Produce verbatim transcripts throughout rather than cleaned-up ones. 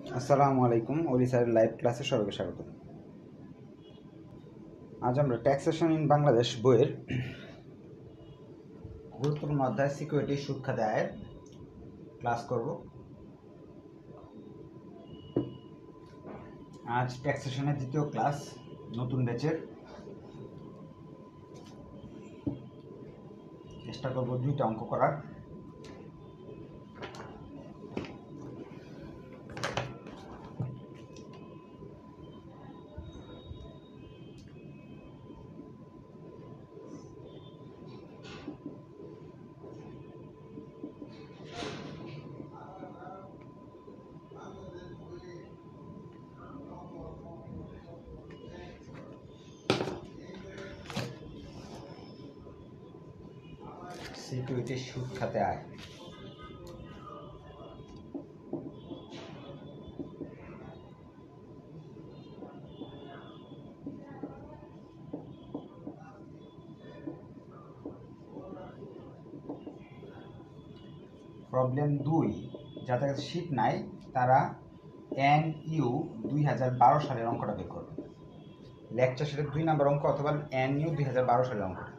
আসসালামু আলাইকুম। ওড়িশার লাইভ ক্লাসে সবাইকে স্বাগত। আজ আমরা ট্যাক্সেশন ইন বাংলাদেশ বইয়ের গুরুত্বপূর্ণ অধ্যায় সিকিউরিটি সুদ খাতে আয়ের ক্লাস করব। আজ ট্যাক্সেশনের দ্বিতীয় ক্লাস, নতুন ব্যাচের। চেষ্টা করব দুইটা অঙ্ক করার। সিকিউরিটি সুদ খাতে আয়। প্রবলেম দুই, যাদের কাছে শীট নাই তারা এন ইউ দুই হাজার বারো সালের অঙ্কটা বের করবে। লেকচার সেটা দুই নাম্বার অঙ্ক অথবা এন ইউ দুই হাজার বারো সালের অঙ্কটা।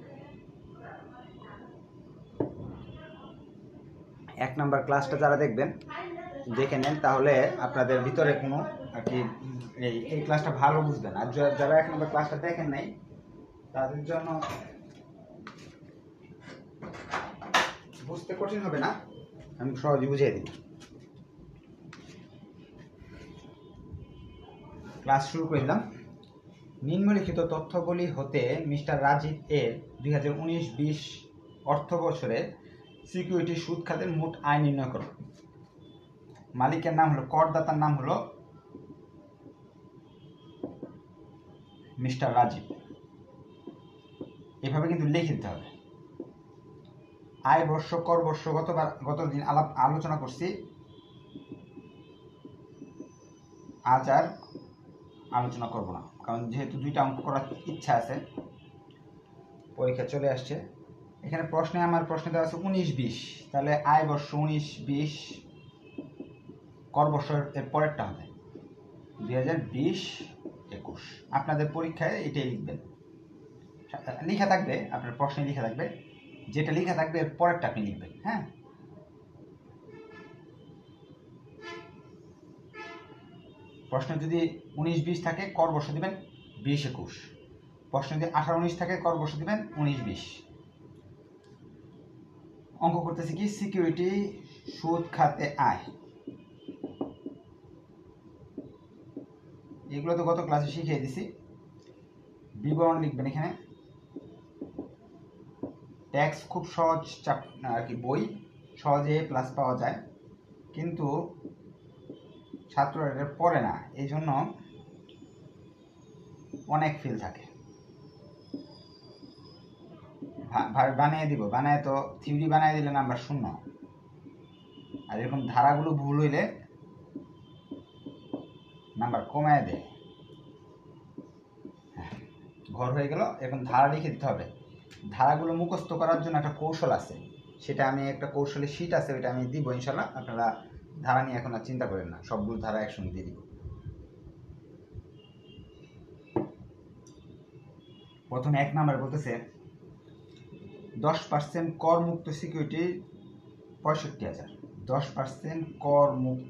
এক নাম্বার ক্লাসটা যারা দেখবেন দেখে নেন, তাহলে আপনাদের ভিতরে কোনো আর কি এই এই ক্লাসটা ভালো বুঝবেন। আর যারা এক নাম্বার ক্লাসটা দেখেন নাই তাদের জন্য বুঝতে কঠিন হবে না, আমি সহজে বুঝিয়ে দিই। ক্লাস শুরু করলাম। নিম্নলিখিত তথ্যগুলি হতে মিস্টার রাজীব এর দুই হাজার উনিশ বিশ অর্থ বছরে সিকিউরিটি সুদ খাতের মোট আয় নির্ণয় করো। মালিকের নাম হলো, করদাতার নাম হলো মিস্টার রাজীব। এভাবে কিন্তু লিখে দিতে হবে। আয় বর্ষ, কর বর্ষ গতবার গতদিন আলাপ আলোচনা করছি, আজ আর আলোচনা করব না, কারণ যেহেতু দুইটা অঙ্ক করার ইচ্ছা আছে, পরীক্ষা চলে আসছে। এখানে প্রশ্নে আমার প্রশ্নে দেওয়া আছে উনিশ বিশ, তাহলে আয় বর্ষ উনিশ বিশ, কর বর্ষ এর পরেরটা হবে দুই হাজার বিশ একুশ। আপনাদের পরীক্ষায় এটাই লিখবেন, লিখা থাকবে আপনার প্রশ্নে, লিখা থাকবে যেটা লিখা থাকবে এর পরেরটা আপনি লিখবেন। হ্যাঁ, প্রশ্ন যদি উনিশ বিশ থাকে কর বর্ষ দিবেন বিশ একুশ, প্রশ্ন যদি আঠারো উনিশ থাকে কর বর্ষ দিবেন উনিশ বিশ। অঙ্ক করতেছি কি, সিকিউরিটি সুদ খাতে আয়। এগুলো তো গত ক্লাসে শিখিয়ে দিছি। বিবরণ লিখবেন এখানে। ট্যাক্স খুব সহজ আর কি বই, সহজে প্লাস পাওয়া যায়, কিন্তু ছাত্ররা এটা পড়ে না, এই জন্য অনেক ফিল থাকে। বানিয়ে দিব, বানায় তো থিওরি বানিয়ে দিলে নাম্বার শূন্য। আর এরকম ধারাগুলো ভুল হইলে নাম্বার কমায় দেয়। ঘর হয়ে গেল, এখন ধারা লিখে দিতে হবে। ধারাগুলো মুখস্থ করার জন্য একটা কৌশল আছে, সেটা আমি একটা কৌশলের শীট আছে, ওইটা আমি দিব ইনশাল্লাহ। আপনারা ধারা নিয়ে এখন আর চিন্তা করেন না, সবগুলো ধারা একসঙ্গে দিয়ে দিব। প্রথমে এক নাম্বার বলতেছে দশ পার্সেন্ট কর মুক্ত সিকিউরিটি পঁয়ষট্টি হাজার। দশ পার্সেন্ট কর মুক্ত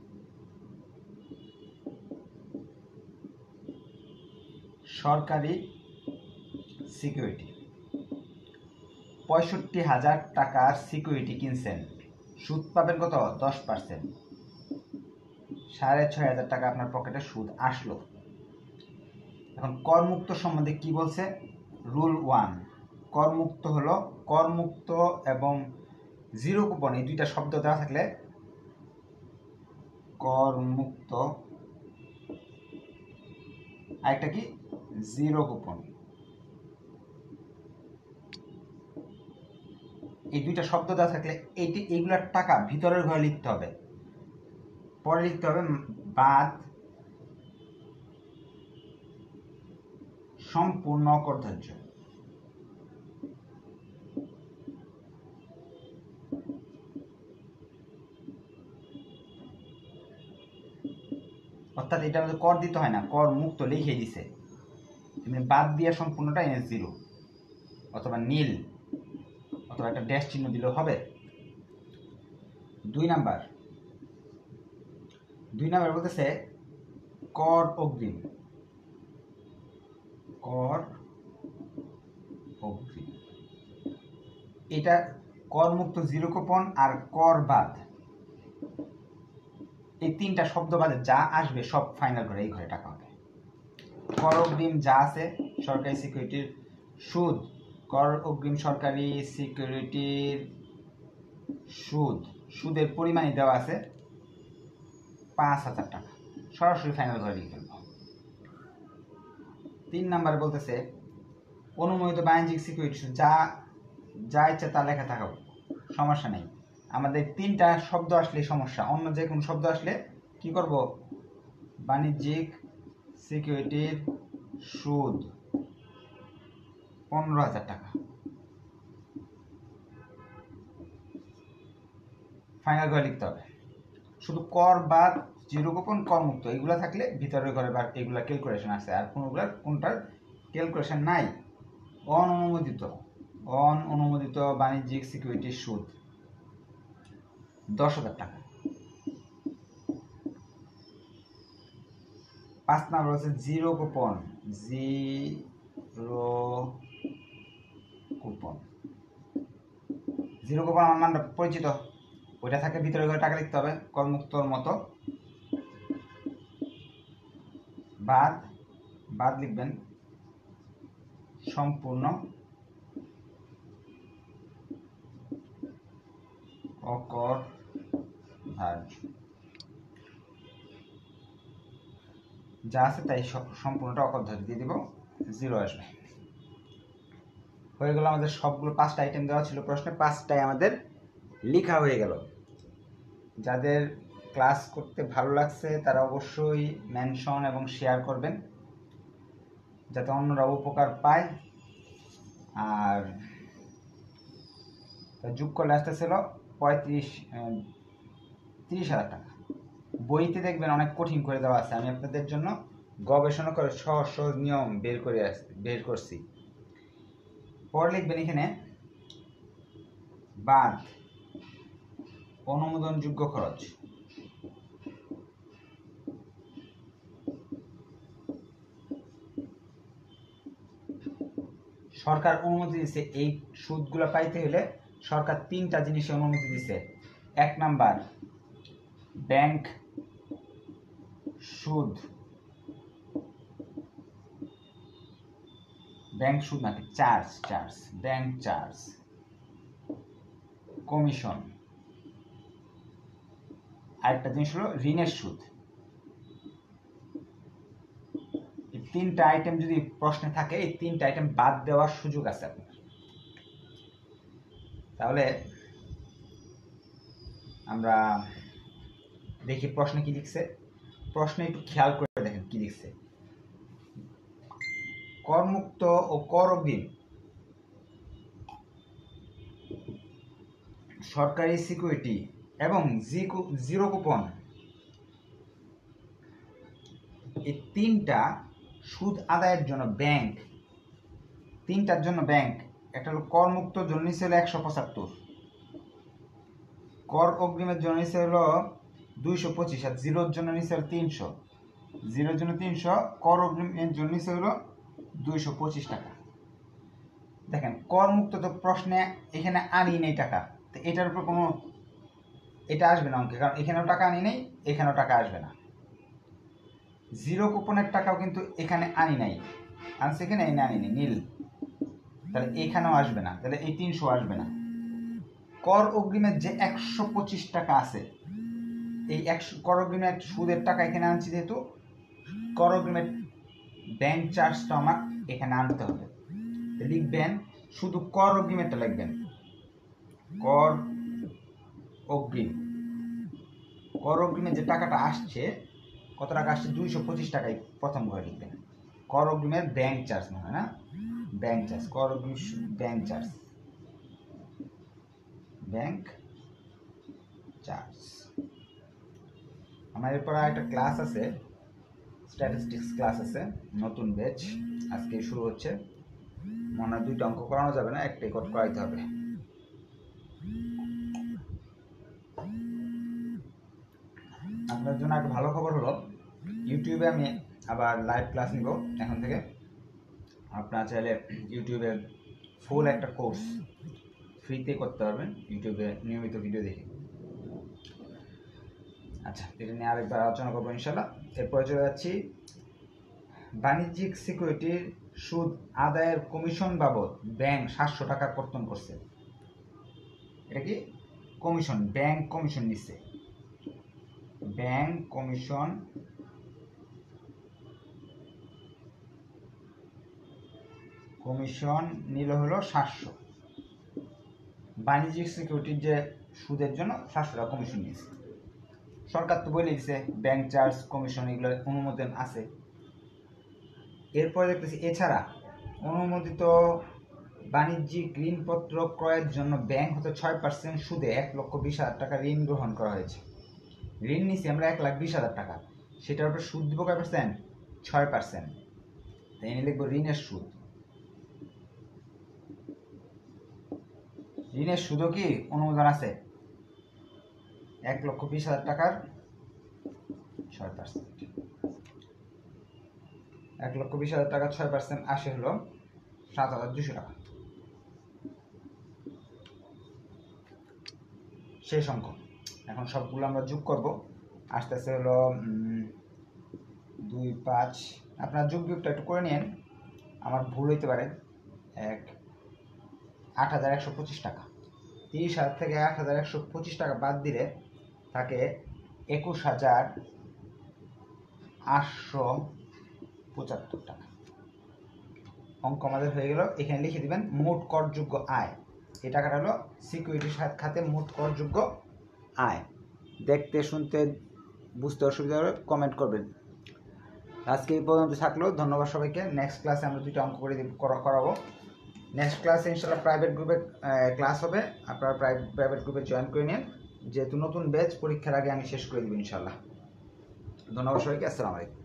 সরকারি সিকিউরিটি, পঁয়ষট্টি হাজার টাকার সিকিউরিটি কিনছেন, সুদ পাবেন কত? দশ পার্সেন্ট, সাড়ে ছয় হাজার টাকা আপনার পকেটে সুদ আসলো। এখন করমুক্ত সম্বন্ধে কি বলছে? রুল ওয়ান, করমুক্ত হলো, করমুক্ত এবং জিরো কুপন এই দুইটা শব্দ দেওয়া থাকলে করমুক্ত, আরেকটা কি জিরো কুপন, এই দুইটা শব্দ দেওয়া থাকলে এইটি এইগুলার টাকা ভিতরের ঘরে লিখতে হবে, পরে লিখতে হবে বাদ সম্পূর্ণ করধার্য। অর্থাৎ এটা আমাদের কর দিতে হয় না, কর মুক্ত লিখে দিছে, এমনি বাদ দিয়ে সম্পূর্ণটা এনে জিরো অথবা নীল অথবা একটা ড্যাশ চিহ্ন দিলেও হবে। দুই নাম্বার দুই নাম্বার বলতেছে কর অগ্রিম। কর অগ্রিম এটা কর মুক্ত জিরো কুপন আর কর বাদ, এই তিনটা শব্দ বাদে যা আসবে সব ফাইনাল করে এই ঘরে টাকা হবে। কর অগ্রিম যা আছে সরকারি সিকিউরিটির সুদ, কর অগ্রিম সরকারি সিকিউরিটির সুদ, সুদের পরিমাণই দেওয়া আছে পাঁচ হাজার টাকা, সরাসরি ফাইনাল ঘরে লিখে ফেলব। তিন নাম্বার বলতেছে অনুমোদিত বাণিজ্যিক সিকিউরিটি সুদ, যা যা ইচ্ছা তা লেখা থাকা সমস্যা নেই, আমাদের তিনটা শব্দ আসলে সমস্যা, অন্য যে কোনো শব্দ আসলে কি করব, বাণিজ্যিক সিকিউরিটির সুদ পনেরো হাজার টাকা ফাইনাল ঘরে লিখতে হবে। শুধু কর বাদ জিরো কুপন কর মুক্ত এগুলা থাকলে ভিতরের ঘরে বা এগুলা ক্যালকুলেশন আছে, আর কোনোগুলার কোনটার ক্যালকুলেশন নাই। অননুমোদিত অননুমোদিত বাণিজ্যিক সিকিউরিটির সুদ দশ হাজার টাকা। পাঁচ নাম্বার হচ্ছে zero coupon, zero coupon zero coupon আমার নামটা পরিচিত, ওইটা থাকে ভিতরে ঘরে টাকা লিখতে হবে করমুক্তর মতো। বাদ বাদ লিখবেন সম্পূর্ণ অকর ধার্য, যা আছে তাই সম্পূর্ণটা অকর ধার্য দিয়ে দিব, জিরো আসবে। হয়ে গেল আমাদের সবগুলো পাঁচটা আইটেম দেওয়া ছিল প্রশ্নে, পাঁচটাই আমাদের লেখা হয়ে গেল। যাদের ক্লাস করতে ভালো লাগছে তারা অবশ্যই মেনশন এবং শেয়ার করবেন যাতে অন্যরা উপকার পায়। আর যোগ করলে আসতেছিল পঁয়ত্রিশ তিরিশ হাজার টাকা। বইতে দেখবেন অনেক কঠিন করে দেওয়া আছে, আমি আপনাদের জন্য গবেষণা করে সহজ সহজ নিয়ম বের করে বের করছি। পরে লিখবেন এখানে বাদ অনুমোদনযোগ্য খরচ, সরকার অনুমতি দিচ্ছে এই সুদগুলো পাইতে হলে সরকার তিনটা জিনিসে অনুমতি দিচ্ছে। এক নাম্বার ব্যাংক সুদ, ব্যাংক সুদ নাকি charge charge bank charge, commission, আরেকটা জিনিস হলো ঋণের সুদ। এই তিনটা আইটেম যদি প্রশ্নে থাকে এই তিনটা আইটেম বাদ দেওয়ার সুযোগ আছে আপনার। তাহলে আমরা দেখি প্রশ্নে কি লিখছে, প্রশ্নে একটু খেয়াল করে দেখেন কি লিখছে। করমুক্ত ও কর অগ্রিম সরকারি সিকিউরিটি এবং জিরো কুপন এই তিনটা সুদ আদায়ের জন্য ব্যাংক, তিনটার জন্য ব্যাংক, একটা হলো করমুক্ত জন্য নিচ্ছে হলো একশো পঁচাত্তর, কর অগ্রিমের জন্য নিচ্ছে হলো দুইশো পঁচিশ, আর জিরোর জন্য নিচ্ছে হলো তিনশো, জিরোর জন্য তিনশো, কর অগ্রিমের জন্য নিচ্ছে হলো দুইশো পঁচিশ টাকা। দেখেন করমুক্ত তো প্রশ্নে এখানে আনি নেই টাকা, তো এটার উপর কোনো এটা আসবে না অঙ্কে, কারণ এখানেও টাকা আনি নেই এখানেও টাকা আসবে না। জিরো কুপনের টাকাও কিন্তু এখানে আনি নাই, আনছে এখানে এনে আনি নি নীল, তাহলে এখানেও আসবে না, তাহলে এই তিনশো আসবে না। কর অগ্রিমের যে একশো পঁচিশ টাকা আছে এই একশো কর অগ্রিমের সুদের টাকা এখানে আনছি, যেহেতু কর অগ্রিমের ব্যাংক চার্জটা আমার এখানে আনতে হবে, লিখবেন শুধু কর অগ্রিমেরটা লিখবেন কর অগ্রিম, কর অগ্রিমের যে টাকাটা আসছে কত টাকা আসছে দুইশো পঁচিশ টাকায় প্রথম ঘরে লিখবেন। কর অগ্রিমের ব্যাংক চার্জ না হয় না, ব্যাংক চার্জ, কর অগ্রিম ব্যাংক চার্জ, ব্যাংক চার্জ। আমার এরপর একটা ক্লাস আছে স্ট্যাটিস্টিক্স ক্লাস আছে, নতুন ব্যাচ আজকে শুরু হচ্ছে। মনে হয় দুইটা অঙ্ক করানো যাবে না, একটাই কোড করাইতে হবে। আপনার জন্য একটা ভালো খবর হলো, ইউটিউবে আমি আবার লাইভ ক্লাস নিব এখন থেকে। আপনারা চাইলে ইউটিউবে ফুল একটা কোর্স ফ্রিতে করতে পারবেন, ইউটিউবে নিয়মিত ভিডিও দেখে। আচ্ছা, এটা নিয়ে আরেকবার আলোচনা করবো ইনশাল্লাহ। এরপরে চলে যাচ্ছি, বাণিজ্যিক সিকিউরিটির সুদ আদায়ের কমিশন বাবদ ব্যাংক সাতশো টাকা কর্তন করছে। এটা কি কমিশন? ব্যাংক কমিশন নিচ্ছে, ব্যাংক কমিশন কমিশন নিল হলো সাতশো। বাণিজ্যিক সিকিউরিটির যে সুদের জন্য সাতশো টাকা কমিশন নিয়েছে। সরকার তো বলে দিচ্ছে ব্যাংক চার্জ কমিশন এগুলো অনুমোদন আছে। এরপরে দেখতেছি, এছাড়া অনুমোদিত বাণিজ্যিক ঋণপত্র ক্রয়ের জন্য ব্যাংক হতে ছয় পার্সেন্ট সুদে এক লক্ষ বিশ হাজার টাকা ঋণ গ্রহণ করা হয়েছে। ঋণ নিচ্ছি আমরা এক লাখ বিশ হাজার টাকা, সেটার উপর সুদ দিব কয় পার্সেন্ট? ছয় পার্সেন্ট। তাই এনে লিখবো ঋণের সুদ। ঋণের সুদও কি অনুমোদন আছে? এক লক্ষ বিশ হাজার টাকার ছয় পার্সেন্ট, এক লক্ষ বিশ হাজার টাকা ছয় পার্সেন্ট আসে হলো সাত হাজার দুশো টাকা। শেষ অঙ্ক। এখন সবগুলো আমরা যোগ করব, আস্তে আস্তে হলো দুই পাঁচ। আপনার যোগ বিয়োগটা একটু করে নিন, আমার ভুল হইতে পারে। এক আট হাজার একশো পঁচিশ টাকা, তিরিশ হাজার থেকে আট হাজার একশো পঁচিশ টাকা বাদ দিলে থাকে একুশ হাজার আটশো পঁচাত্তর টাকা। অঙ্ক আমাদের হয়ে গেল। এখানে লিখে দিবেন মোট করযোগ্য আয়। এই টাকাটা হলো সিকিউরিটি খাতে মোট করযোগ্য আয়। দেখতে শুনতে বুঝতে অসুবিধা হলে কমেন্ট করবেন। আজকে এই পর্যন্ত থাকলো, ধন্যবাদ সবাইকে। নেক্সট ক্লাসে আমরা দুইটা অঙ্ক করে করাবো। নেক্সট ক্লাসে ইনশাল্লাহ প্রাইভেট গ্রুপে ক্লাস হবে, আপনারা প্রাইভেট গ্রুপে জয়েন করে নিন, যেহেতু নতুন ব্যাচ পরীক্ষার আগে আমি শেষ করে দেবো ইনশাল্লাহ। ধন্যবাদ সবাইকে, আসসালামু আলাইকুম।